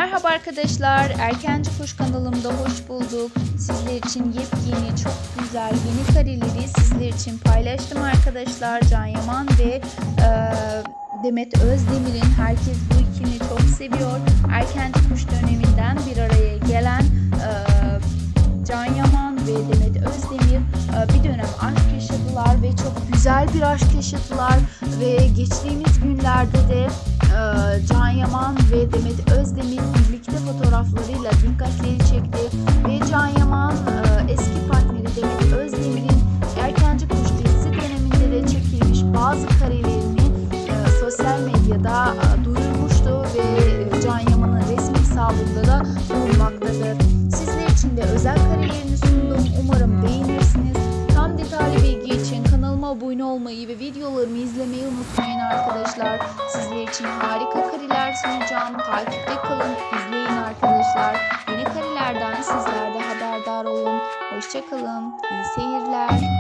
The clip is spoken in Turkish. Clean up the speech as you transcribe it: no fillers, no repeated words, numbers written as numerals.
Merhaba arkadaşlar, Erkenci Kuş kanalımda hoş bulduk. Sizler için yepyeni, çok güzel yeni kareleri sizler için paylaştım arkadaşlar. Can Yaman ve Demet Özdemir'in, herkes bu ikilini çok seviyor. Erkenci Kuş döneminden bir araya gelen Can Yaman ve Demet Özdemir bir dönem aşk yaşadılar ve çok güzel bir aşk yaşadılar ve geçtiğimiz günlerde de Can Yaman ve Demet Özdemir birlikte fotoğraflarıyla dikkatleri çekti ve Can Yaman eski partneri Demet Özdemir'in Erkenci Kuş dizisi döneminde de çekilmiş bazı karelerini sosyal medyada duyurmuştu ve Can Yaman'ın resmi hesabında da bulunmaktadır. Sizler için de özel karelerini sundum. Umarım beğenirsiniz. Tam detaylı bilgi için kanalıma abone olmayı ve videolarımı izlemeyi unutmayın arkadaşlar. Sizler için harika kareler sunacağım. Takipte kalın, izleyin arkadaşlar. Yeni karelerden sizler de haberdar olun. Hoşça kalın. İyi seyirler.